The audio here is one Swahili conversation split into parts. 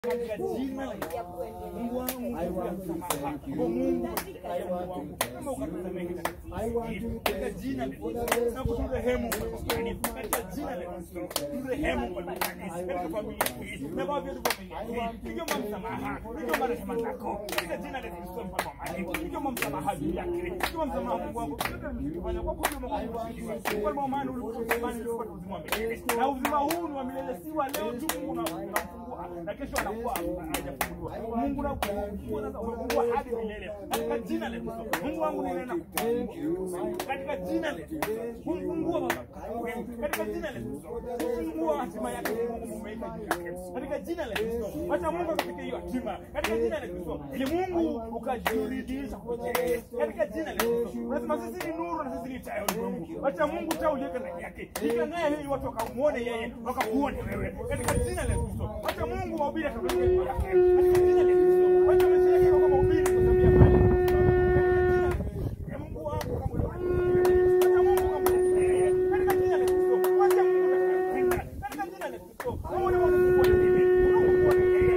katika jina la Mungu wangu. I want to thank you. Mungu, I want to thank you. I want to thank you. Na kuturehemu katika jina la Yesu. Turehemu kwa katika familia hii. Na kwa vile tuko msamaha, tuko rehema zako. Katika jina la Yesu mfalme wa amani. Tuko msamaha juu yake. Tuko msamaha Mungu wangu. Tukifanya kwa kuwa Mungu mfalme wa amani ulikutamani ulipata uzima wa milele. Na uzima huu ni wa milele, si wa leo tu. Mungu unafungua na kesho anakuwa hajafungua. Mungu unafungua hadi milele. Katika jina la Yesu. Mungu wangu ninaenda katika jina la Yesu. Fungua baba. Katika jina la Yesu. Fungua hatima yake Mungu umeweka juu yake. Katika jina la Yesu. Acha Mungu akafike hiyo hatima. Katika jina la Yesu. Ili Mungu ukajiridhisha kupitia. Katika jina la Yesu. Unasema sisi ni nuru na sisi ni taa ya ulimwengu. Acha Mungu taa uweke ndani yake. Ikang'aa ili watu wakamuone yeye, wakakuone wewe. Katika jina la Yesu. Acha Mungu wahubiri katika jina lake. Katika jina la Yesu. Acha Mungu yake kama mahubiri kutambia pale. Mungu wangu kama wewe. Acha Mungu kama wewe. Katika jina la Yesu. Acha Mungu nakupenda. Katika jina la Yesu. Mungu wangu Mungu wewe. Mungu wewe.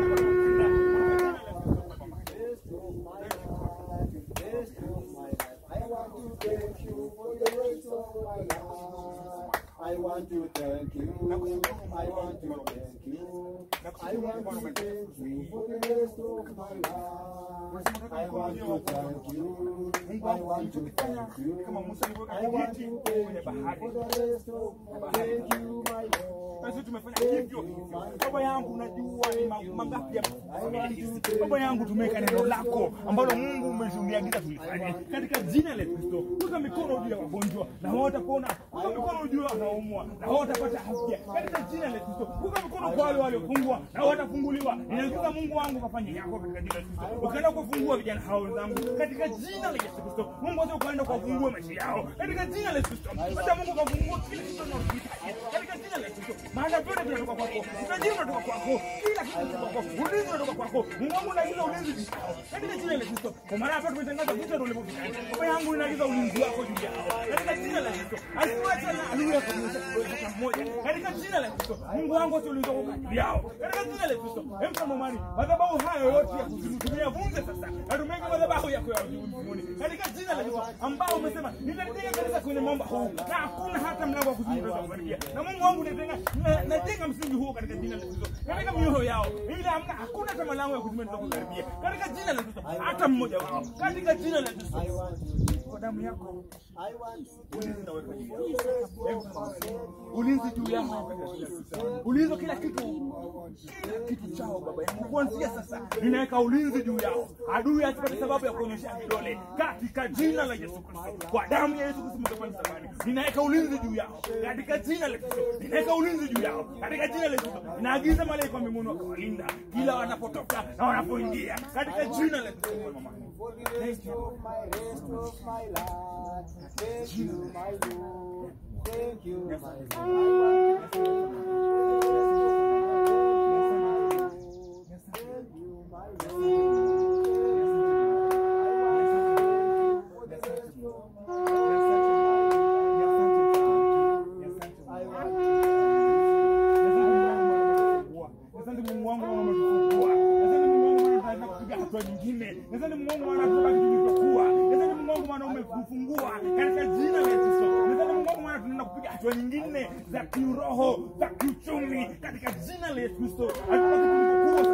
I want to thank you. I want to thank you. I want to thank you for the rest of my life. I want to thank you. I want to thank you. I want to thank you for the rest of my life. Thank you, my Lord. Sasa tumefanya hivyo. Baba yangu unajua ni mangapi ya Baba yangu tumeka neno lako ambalo Mungu umeniagiza tulifanye. Katika jina la Kristo. Weka mikono juu ya wagonjwa na hawatapona. Weka mikono juu ya wanaoumwa na hawatapata afya. Katika jina la Kristo. Weka mikono kwa wale waliofungwa na hawatafunguliwa. Ninaagiza Mungu wangu kafanye yako katika jina la Kristo. Ukaenda kufungua vijana hao wenzangu katika jina la Yesu Kristo. Mungu wao ukaenda kufungua maisha yao katika jina la Kristo. Hata Mungu kafungua kila kitu unachohitaji katika jina la Kristo. Maana vyote vinatoka kwako. Utajiri unatoka kwako. Kila kitu kinatoka kwako. Ulinzi unatoka kwako. Mungu wangu anaagiza ulinzi katika jina la Kristo. Kwa maana hapa tumetangaza vita ndio ulivyofikia. Baba yangu ninaagiza ulinzi wako juu yao katika jina la Kristo. Asiwache na adui yako kwa mmoja katika jina la Kristo. Mungu wangu ulinzi wako juu yao katika jina la Kristo. Mtamomani madhabahu hayo yote ya kuzitumia vunje sasa. Atumenge madhabahu yako ya mbinguni katika jina la Kristo, ambao umesema nitajenga kanisa kwenye mwamba huu na hakuna hata mlango wa kuzuia kuingia. Na Mungu wangu najenga msingi huo katika jina la Kristo. Katika mioyo yao ili hakuna hata mlango ya kuzuia kuingia katika jina la Kristo, hata mmoja wao katika jina la Kristo. Kwa damu yako ulinzi juu yao katika jina la Kristo. Ulinzi kila kitu chao Baba yangu. Kuanzia sasa ninaweka ulinzi juu yao. Adui asipate sababu ya kuonyesha vidole katika jina la Yesu Kristo. Kwa damu ya Yesu Kristo mtakatifu msalabani. Ninaweka ulinzi juu yao katika jina la Kristo. Ninaweka ulinzi juu yao katika jina la Yesu. Ninaagiza malaika wa mbinguni wakawalinda kila wanapotoka na wanapoingia katika jina la Yesu. Thank you my rest of my life. Thank you my Lord. Thank you my Lord. Thank you my Lord. Nazani Mungu anatupa kilichokuwa. Nazani Mungu umefungua katika jina la Yesu. Nazani Mungu tunaenda kupiga hatua nyingine za kiroho, za kiuchumi katika jina la Yesu Kristo. Hatuna kilichokuwa